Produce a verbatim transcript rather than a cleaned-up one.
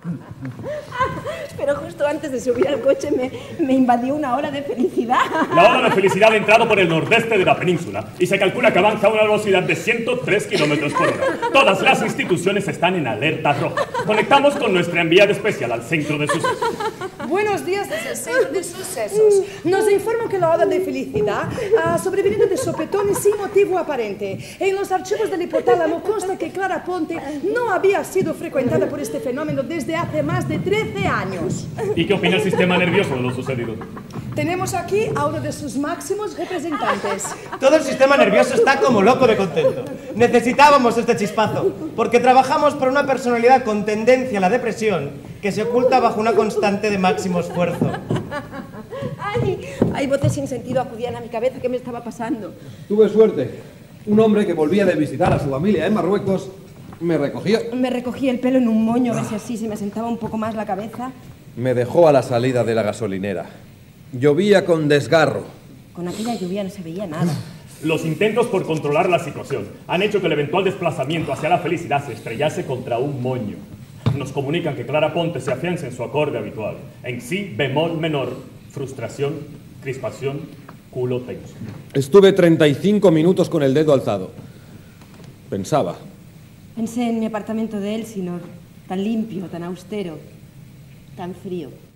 Pero justo antes de subir al coche me, me invadió una ola de felicidad. La ola de felicidad ha entrado por el nordeste de la península y se calcula que avanza a una velocidad de ciento tres kilómetros por hora. Todas las instituciones están en alerta roja. Conectamos con nuestra enviada especial al centro de sucesos. Buenos días desde el centro de sucesos. Nos informo que la ola de felicidad ha sobrevenido de sopetón y sin motivo aparente. En los archivos del hipotálamo consta que Clara Ponte no había sido frecuentada por este fenómeno desde hace más de trece años. ¿Y qué opina el sistema nervioso de lo sucedido? Tenemos aquí a uno de sus máximos representantes. Todo el sistema nervioso está como loco de contento. Necesitábamos este chispazo, porque trabajamos por una personalidad con tendencia a la depresión que se oculta bajo una constante de máximo esfuerzo. Ay, hay voces sin sentido acudían a mi cabeza. ¿Qué me estaba pasando? Tuve suerte. Un hombre que volvía de visitar a su familia en Marruecos me recogió. Me recogí el pelo en un moño, a ver si así se me sentaba un poco más la cabeza. Me dejó a la salida de la gasolinera. Llovía con desgarro. Con aquella lluvia no se veía nada. Los intentos por controlar la situación han hecho que el eventual desplazamiento hacia la felicidad se estrellase contra un moño. Nos comunican que Clara Ponte se afianza en su acorde habitual, en si bemol menor, frustración, crispación, culo tenso. Estuve treinta y cinco minutos con el dedo alzado. Pensaba. Pensé en mi apartamento de Elsinore, tan limpio, tan austero, tan frío.